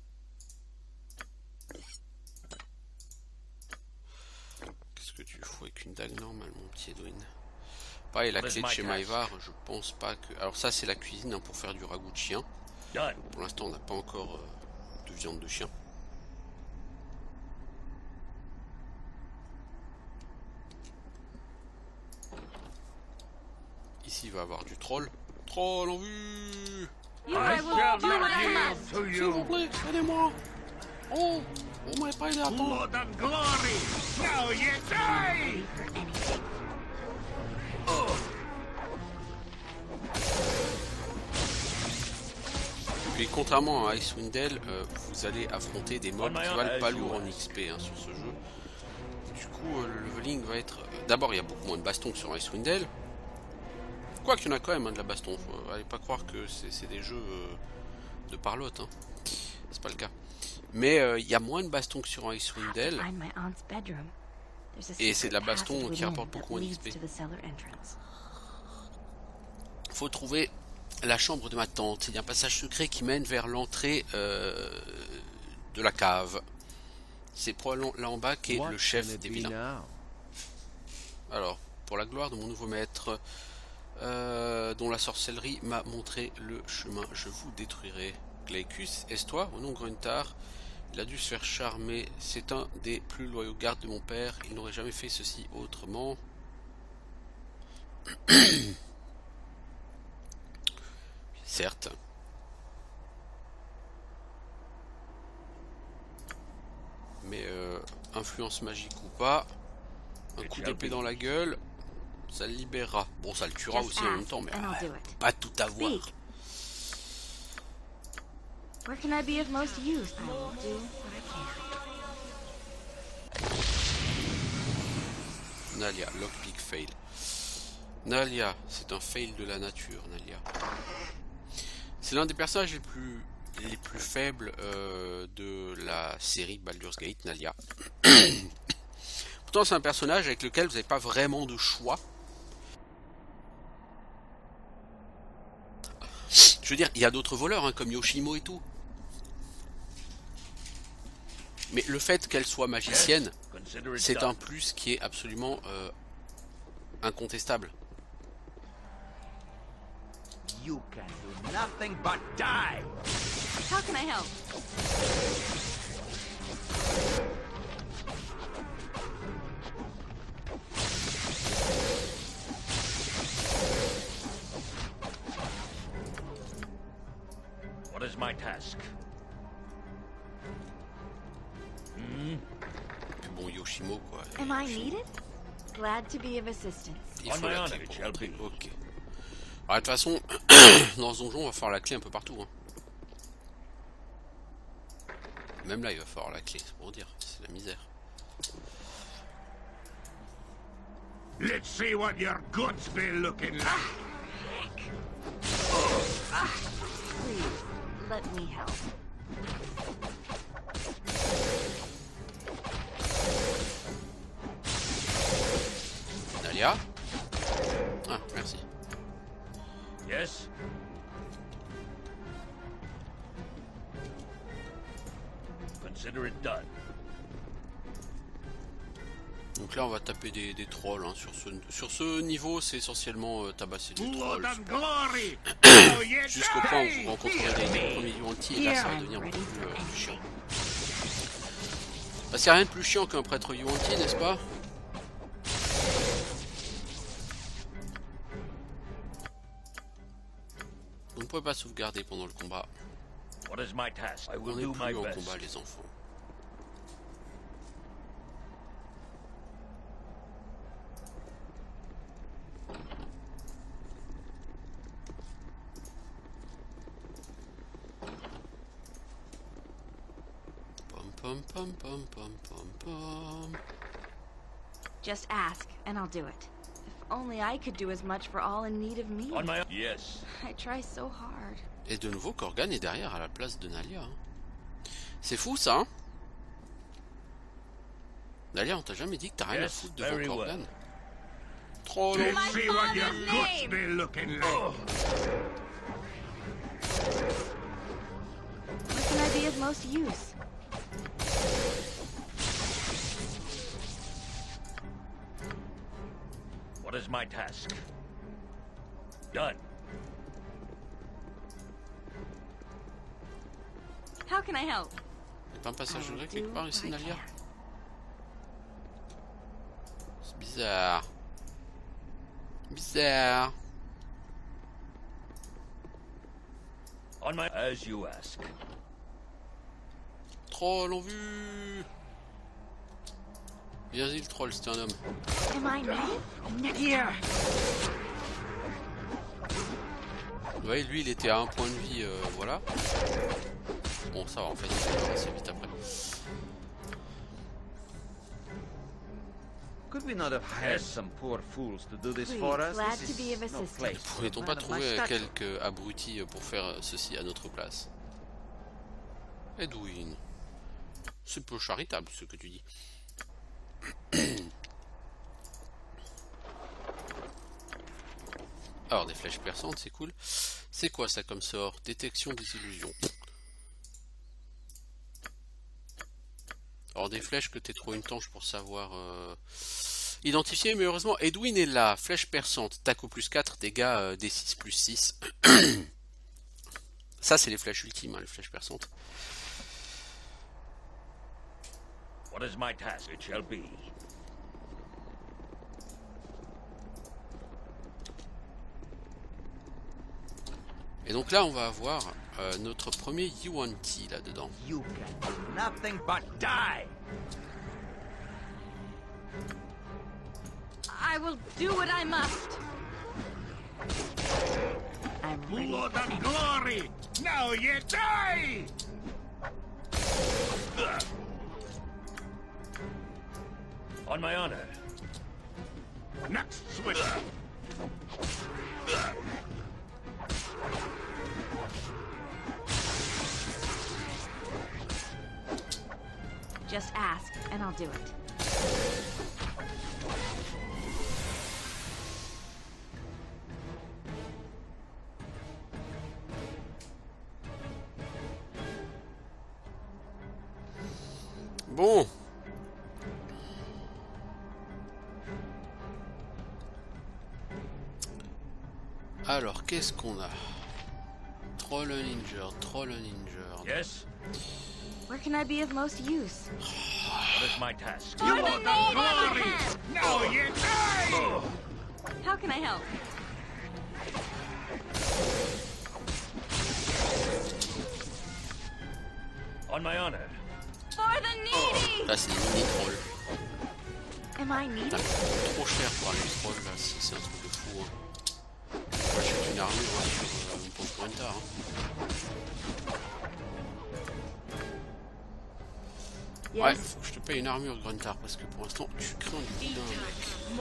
Qu'est-ce que tu fous avec une dague normale, mon petit Edwin? Pareil, la clé de chez Maïvar, je pense pas que... Alors ça, c'est la cuisine hein, pour faire du ragoût de chien. Pour l'instant, on n'a pas encore de viande de chien. Ici, il va y avoir du troll. Troll en vue! S'il vous plaît, aidez-moi! Oh! On m'avait pas aidé à attendre! Puis contrairement à Icewind Dale, vous allez affronter des mobs qui valent pas lourd en XP hein, sur ce jeu. Du coup, le leveling va être... D'abord, il y a beaucoup moins de baston que sur Icewind Dale. Quoi qu'il y en a quand même hein, de la baston. Faut allez pas croire que c'est des jeux de parlotte. Hein. C'est pas le cas. Mais il y a moins de baston que sur Icewind Dale. Et c'est de la baston qui rapporte beaucoup moins d'XP. Faut trouver la chambre de ma tante. Il y a un passage secret qui mène vers l'entrée de la cave. C'est probablement là en bas qu'est le chef des vilains. Alors, pour la gloire de mon nouveau maître, dont la sorcellerie m'a montré le chemin, je vous détruirai. Glaicus, est-ce toi? Au nom Gruntar. Il a dû se faire charmer. C'est un des plus loyaux gardes de mon père. Il n'aurait jamais fait ceci autrement. Certes. Mais influence magique ou pas, un coup d'épée dans la gueule, ça le libérera. Bon, ça le tuera aussi en même temps, mais pas tout avoir. Where can I be of most use? I will do what I can. Nalia, lockpick fail. Nalia, c'est un fail de la nature, Nalia. C'est l'un des personnages les plus faibles de la série Baldur's Gate, Nalia. Pourtant, c'est un personnage avec lequel vous n'avez pas vraiment de choix. Je veux dire, il y a d'autres voleurs, hein, comme Yoshimo et tout. Mais le fait qu'elle soit magicienne, c'est un plus qui est absolument incontestable. You can do nothing but die. How can I help? What is my task? Puis bon, Yoshimo, quoi. Am I needed? Glad to be of assistance. Il faut la clé pour rentrer. Ok. Alors, de toute façon, dans ce donjon, on va faire la clé un peu partout. Hein. Même là, il va falloir la clé, c'est pour dire. C'est la misère. Let's see what your guts be looking like. Please, let me help. Nalia? Ah, merci. Yes. Consider it done. Donc là, on va taper des trolls. Hein. Sur ce niveau, c'est essentiellement tabasser des trolls. Jusqu'au point où vous rencontrerez des premiers yuan-ti, et là, ça va devenir beaucoup plus chiant. Parce qu'il n'y a rien de plus chiant qu'un prêtre yuan-ti, n'est-ce pas? Vous ne pouvez pas sauvegarder pendant le combat. What is my task? I On will n'est do my plus en best. combat, les enfants. Pom pom pom pom pom pom. Just ask, and I'll do it. If only I could do as much for all in need of me. On my yes. I try so hard. Et de nouveau, Corgan est derrière à la place de Nalia. Hein. C'est fou ça, hein? Nalia, on t'a jamais dit que t'as rien à foutre devant Corgan? Trop long. Let's see what your guts be looking like. Where can I be of most use? What is my task? Done. How can I help? Y'a pas un passage de grec quelque part ici, Nalia? C'est bizarre. Bizarre. On my as you ask. Troll en vue. Viens-y, le troll, c'est un homme. Am I needed? Here. Vous voyez, lui, il était à un point de vie, voilà. Bon, ça va, en fait, il va assez vite après. Could we not have hired some poor fools to do this for us? Glad This to be of is no assistance. place for a Pourrait-on pas man of my trouver stature. quelques abrutis pour faire ceci à notre place? Edwin, c'est peu charitable ce que tu dis. Alors, des flèches perçantes, c'est cool. C'est quoi ça comme sort? Détection des illusions. Alors, des flèches que t'es trop une tanche pour savoir identifier, mais heureusement, Edwin est là. Flèche perçante, taco plus 4, dégâts D6 plus 6. Ça, c'est les flèches ultimes, hein, les flèches perçantes. What is my task? It shall be. Et donc là, on va avoir notre premier Yuan-Ti là-dedans. You can do nothing but die. I will do what I must. I'm ready. Blood and glory! Now you die! On my honor. Next switch! Just ask, and I'll do it. Bon. Alors, qu'est-ce qu'on a? Troll uninjured, troll uninjured. Yes? Where can I be of most use? What is my task? You want the glory! Now you die! How can I help? On my honor. For the needy! Là, c'est des mini-trolls. Am I needy? Putain, trop cher pour les trolls là, c'est un truc de fou. Hein. Moi, j'achète une armure hein, sur mon pauvre Gruntar. Hein. Yes. Ouais, faut que je te paye une armure Gruntar parce que pour l'instant tu crains du boudin mec.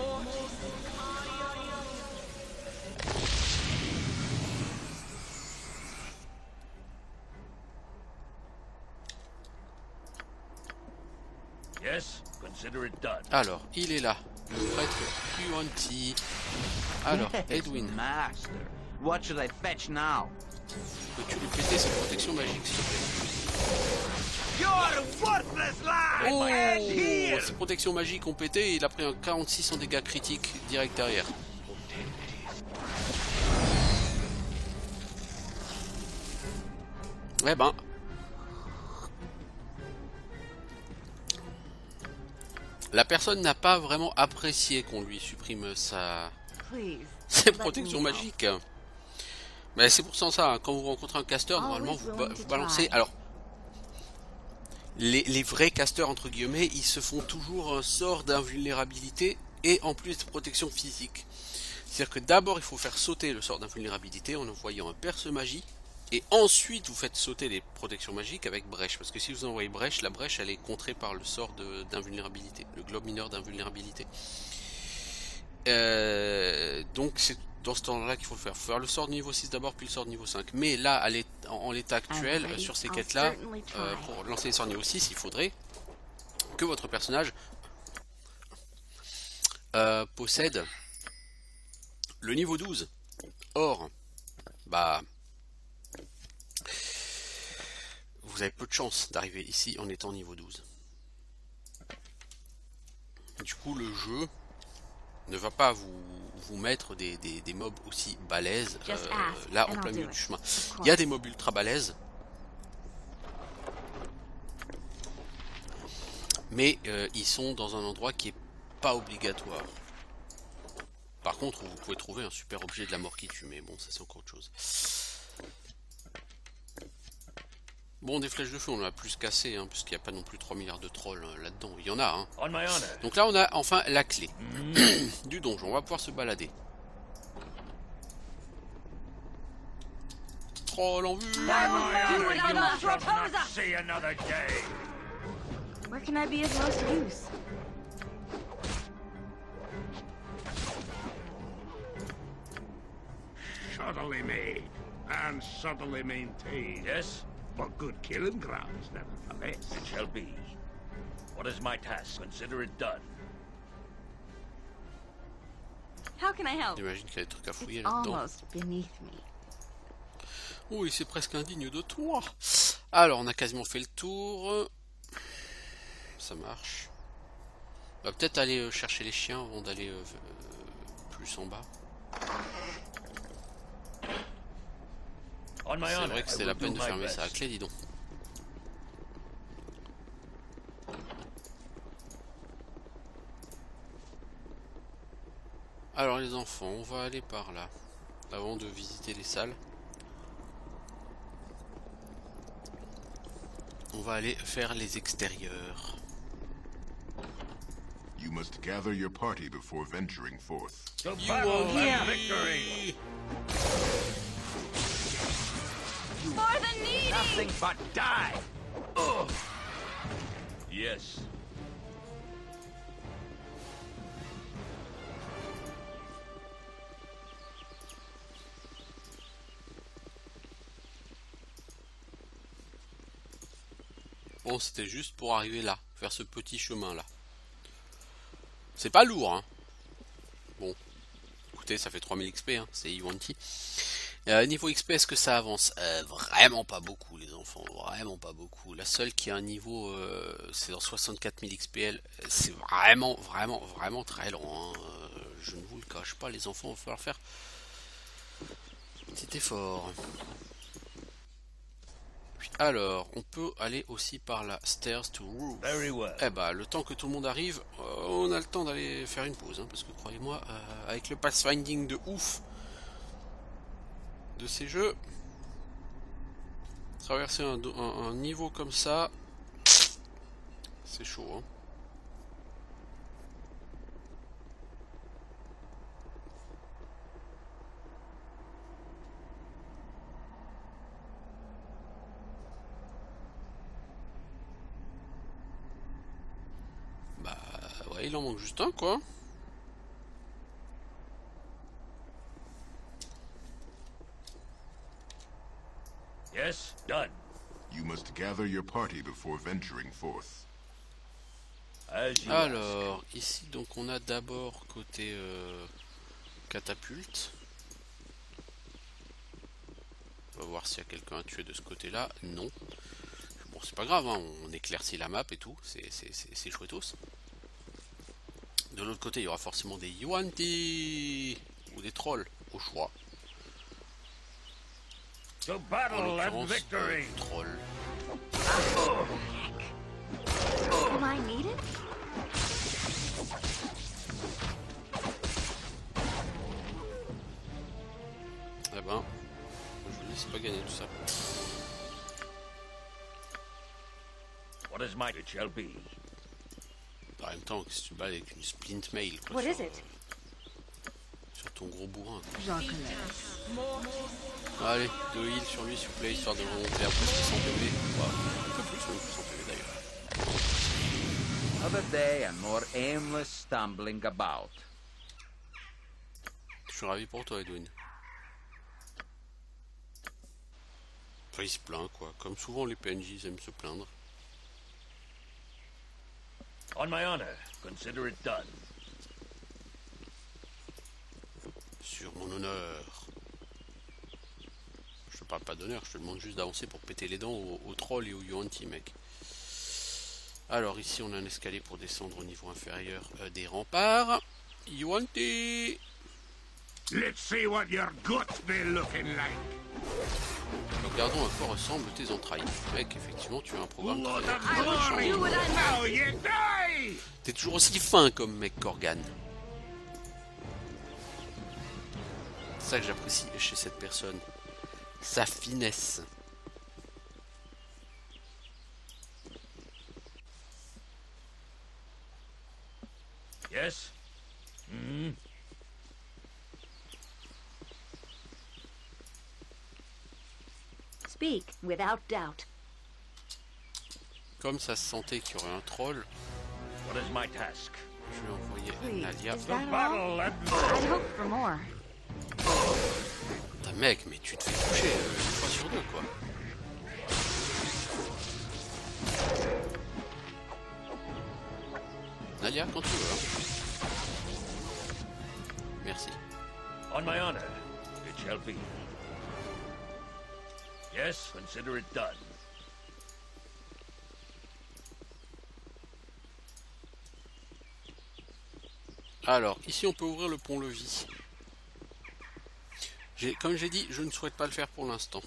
Yes? Consider it done. Alors, il est là, le prêtre Yuan-Ti. Alors, Edwin. Master, what should I fetch now? Peux-tu lui péter ses protections magiques s'il te plaît? You're worthless lad! Oh, ses protections magiques ont pété et il a pris un 46 en dégâts critiques direct derrière. Eh ben. La personne n'a pas vraiment apprécié qu'on lui supprime ses protections magiques. Mais c'est pour ça, hein, quand vous rencontrez un casteur, normalement vous balancez... Alors, les vrais casteurs, entre guillemets, ils se font toujours un sort d'invulnérabilité et en plus de protection physique. C'est-à-dire que d'abord, il faut faire sauter le sort d'invulnérabilité en envoyant un perce-magie. Et ensuite, vous faites sauter les protections magiques avec brèche. Parce que si vous envoyez brèche, la brèche, elle est contrée par le sort d'invulnérabilité. Le globe mineur d'invulnérabilité. Donc, c'est dans ce temps-là qu'il faut le faire. Il faut faire le sort de niveau 6 d'abord, puis le sort de niveau 5. Mais là, en l'état actuel, sur ces quêtes-là, pour lancer les sorts niveau 6, il faudrait que votre personnage possède le niveau 12. Or, bah... vous avez peu de chance d'arriver ici en étant niveau 12. Du coup, le jeu ne va pas vous mettre des mobs aussi balèzes là en plein milieu du chemin. Il y a des mobs ultra balèzes, mais ils sont dans un endroit qui est pas obligatoire. Par contre, vous pouvez trouver un super objet de la mort qui tue, mais bon, ça c'est encore autre chose. Bon, des flèches de feu, on en a plus cassé, hein, puisqu'il n'y a pas non plus 3 milliards de trolls là-dedans. Il y en a, hein. Donc là, on a enfin la clé du donjon. On va pouvoir se balader. Troll en vue. Where can I be of most use? Subtly made and subtly maintained. Yes? But good killing grounds, nevertheless. It shall be. What is my task? Consider it done. How can I help? J'imagine qu'il y a des trucs à fouiller It's là-dedans. almost beneath me. Oui, c'est presque indigne de toi. Alors, on a quasiment fait le tour. Ça marche. On va peut-être aller chercher les chiens avant d'aller plus en bas. C'est vrai que c'est la peine de fermer ça à clé, dis donc. Alors les enfants, on va aller par là, avant de visiter les salles. on va aller faire les extérieurs. You must gather your party before venturing forth. To battle and victory! For the needy! Nothing but die! Ugh. Yes. Bon, c'était juste pour arriver là, faire ce petit chemin là. C'est pas lourd, hein. Bon, écoutez, ça fait 3000 XP, hein, c'est Yuan-Ti. Niveau XP, est-ce que ça avance? Vraiment pas beaucoup, les enfants, vraiment pas beaucoup. La seule qui a un niveau, c'est dans 64 000 XP, c'est vraiment très long, hein. Je ne vous le cache pas, les enfants, il va falloir faire un petit effort. Alors, on peut aller aussi par la stairs to roof. Very well. Eh bah, le temps que tout le monde arrive, on a le temps d'aller faire une pause, hein, parce que croyez-moi, avec le pathfinding de ouf de ces jeux, traverser un niveau comme ça, c'est chaud, hein. Il en manque juste un, quoi. Yes, done. You must gather your party before venturing forth. As you Alors, ici, donc, on a d'abord côté catapulte. On va voir s'il y a quelqu'un à tuer de ce côté-là. Non. Bon, c'est pas grave, hein, on éclaircit la map et tout. C'est chouettos. De l'autre côté, il y aura forcément des Yuan-Ti ou des trolls, au choix. To En battle and l'occurrence, victory! troll. Am I needed? Eh ben, je vous dis, c'est pas gagné tout ça. What is my it shall be? En même temps, si tu bats avec une splint mail, quoi, What sur, is it? sur ton gros bourrin, quoi. J'en connais. Allez, 2 heals sur lui, s'il vous plaît, histoire de remonter à presque 100 PV. Un peu plus, même 100 PV d'ailleurs. Another day and more aimless stumbling about. Je suis ravi pour toi, Edwin. Enfin, il se plaint, quoi. Comme souvent, les PNJ, ils aiment se plaindre. On my honor, consider it done. Sur mon honneur. Je te parle pas d'honneur, je te demande juste d'avancer pour péter les dents aux trolls et aux Yuan-Ti, mec. Alors ici on a un escalier pour descendre au niveau inférieur des remparts. Yuan-Ti! Let's see what your guts be looking like. Regardons à quoi ressemblent tes entrailles. Mec, effectivement tu as un programme What très, a très glory! méchant. Now you die! T'es toujours aussi fin comme mec, Corgan. C'est ça que j'apprécie chez cette personne. Sa finesse. Yes? Hmm? Speak without doubt. Comme ça se sentait qu'il y aurait un troll, What is my task? je vais envoyer Please, Nadia. is To that all? battle and I'd hope for more. Putain mec, mais tu te fais toucher une fois sur deux, quoi. Nadia, quand tu veux, hein. Merci. on my honor, it shall be. Yes, consider it done. Alors, ici on peut ouvrir le pont-levis. Comme j'ai dit, je ne souhaite pas le faire pour l'instant.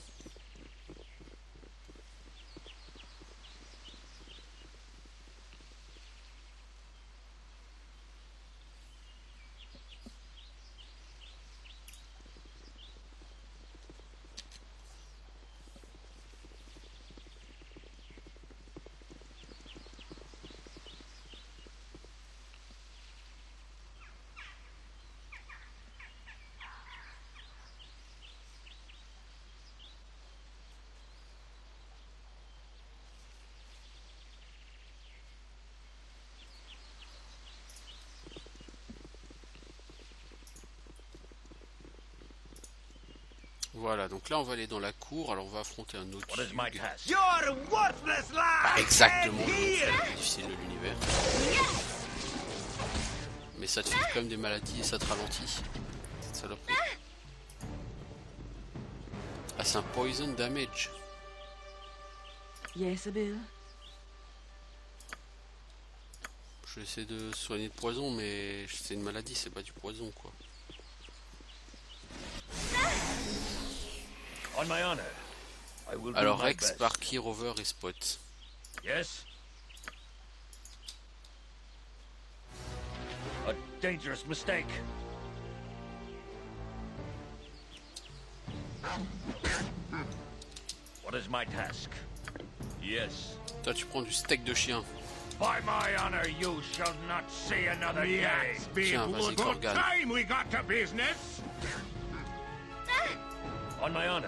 Voilà, donc là on va aller dans la cour, alors on va affronter un autre What is my task? You're worthless, lad! exactement le plus difficile de l'univers. Mais ça te fait quand même des maladies et ça te ralentit. Cette saloperie. Ah, c'est un poison damage. Yes, Abu. Je vais essayer de soigner le poison, mais c'est une maladie, c'est pas du poison quoi. On my honor, I will do Alors my Rex, best. Sparky, Rover et Spot. Yes? A dangerous mistake. What is my task? Yes. Toi tu prends du steak de chien. By my honor, you shall not see another day. Yes, Tiens, people, vas-y, a good Corgan. time we got to business. On my honor.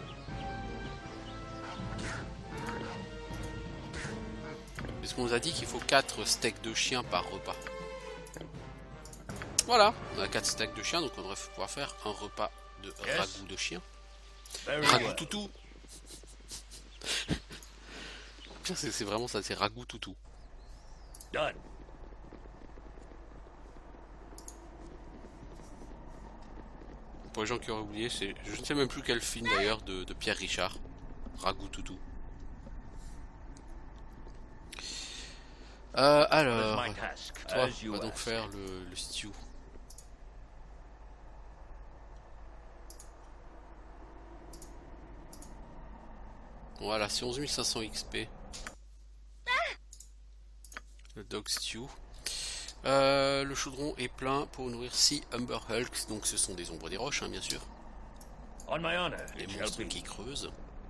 Parce qu'on nous a dit qu'il faut 4 steaks de chien par repas. Voilà, on a 4 steaks de chien, donc on devrait pouvoir faire un repas de ragoût de chien. Very Ragoût well. toutou. C'est vraiment ça, c'est ragoût toutou. Done. Pour les gens qui auraient oublié, c'est, je ne sais même plus quel film d'ailleurs de Pierre Richard. Ragoût toutou. Alors, My task, toi, as on you va donc asked. faire le stew. Voilà, c'est 11 500 XP. Le dog stew. Le chaudron est plein pour nourrir 6 Umber Hulks, donc ce sont des ombres des roches, hein, bien sûr. On my honor, Les it shall monstres be. qui creusent.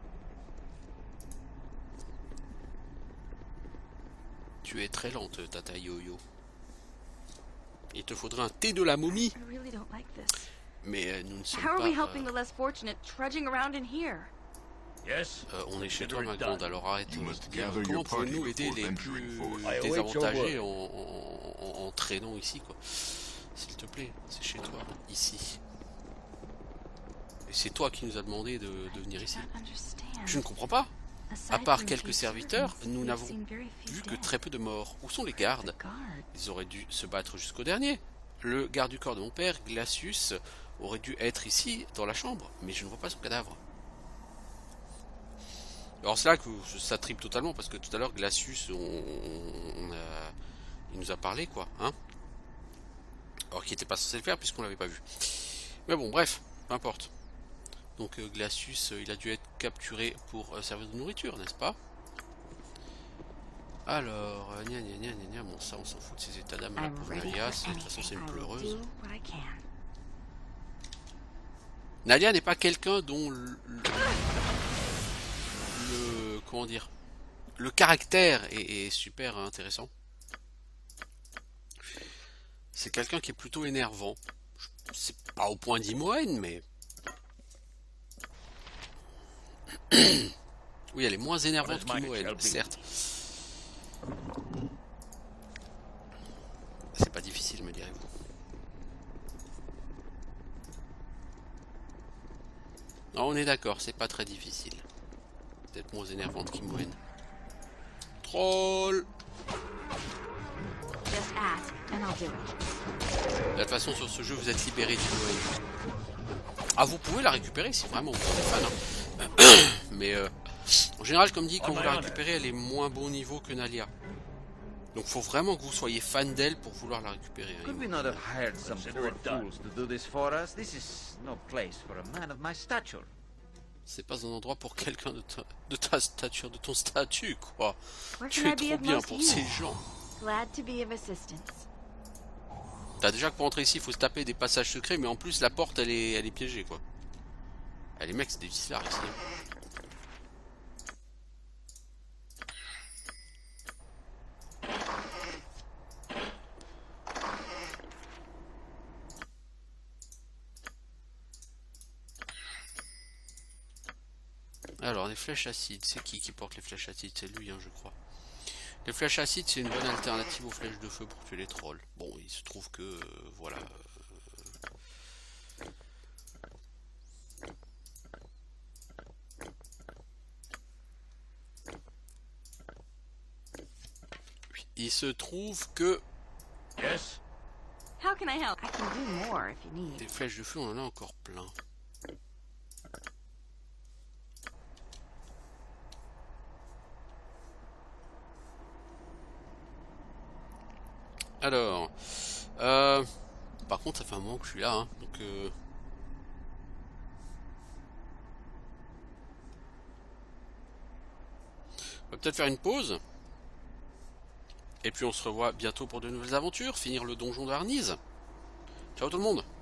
Tu es très lente, Tata Yo-Yo. Il te faudrait un thé de la momie, I really don't like this. mais nous ne sommes How are pas... we helping the less fortunate trudging around in here? Yes? on est chez toi, ma grande, alors arrête. You must Dire, gather comment your party pouvons-nous aider before les venturing plus forth. I await your désavantagés word. en traînant ici, quoi. S'il te plaît, c'est chez toi, ici. Et c'est toi qui nous a demandé de venir ici. I don't understand. Je ne comprends pas. À Aside part from quelques chief serviteurs, servants, nous we've n'avons seen very few vu que dead. très peu de morts. Où sont les gardes? The guards. Ils auraient dû se battre jusqu'au dernier. Le garde du corps de mon père, Glacius, aurait dû être ici, dans la chambre, mais je ne vois pas son cadavre. Alors c'est là que ça tripe totalement, parce que tout à l'heure, Glacius, il nous a parlé, quoi, hein. Alors qu'il n'était pas censé le faire, puisqu'on l'avait pas vu. Mais bon, bref, peu importe. Donc Glacius, il a dû être capturé pour servir de nourriture, n'est-ce pas? Alors, gna gna gna gna gna, bon ça on s'en fout de ces états d'âme, la I'm pauvre ready Nalia, for de toute façon c'est une anything. I will pleureuse. do what I can. Nalia n'est pas quelqu'un dont comment dire, le caractère est super intéressant. C'est quelqu'un qui est plutôt énervant. C'est pas au point d'Imoen, mais... Oui, elle est moins énervante qu'Imoen, certes. C'est pas difficile, me direz-vous. Non, on est d'accord, c'est pas très difficile. Peut-être moins énervante qu'Imoen. Troll! Just ask, and I'll do it. De toute façon, sur ce jeu, vous êtes libéré d'Imoen. Ah, vous pouvez la récupérer si vraiment vous êtes fan. Hein. Mais en général, comme dit, quand vous la récupérez, elle est moins bon niveau que Nalia. Donc faut vraiment que vous soyez fan d'elle pour vouloir la récupérer. Could we not have hired some poor fools to do this for us? This is no place for a man of my stature. C'est pas un endroit pour quelqu'un de ta stature, de ton statut, quoi. Where Tu can I es be trop of bien most pour use? ces gens. Glad to be of assistance. T'as déjà que pour entrer ici, il faut se taper des passages secrets, mais en plus la porte, elle est piégée, quoi. Ah, les mecs, c'est des vislards ici. Alors, les flèches acides, c'est qui porte les flèches acides? C'est lui, hein, je crois. Les flèches acides, c'est une bonne alternative aux flèches de feu pour tuer les trolls. Bon, il se trouve que, voilà... il se trouve que... Yes? How can I help? I can do more if you need. Des flèches de feu, on en a encore plein. Alors... par contre, ça fait un moment que je suis là, hein, donc... on va peut-être faire une pause. Et puis on se revoit bientôt pour de nouvelles aventures, finir le donjon de Arniz. Ciao tout le monde!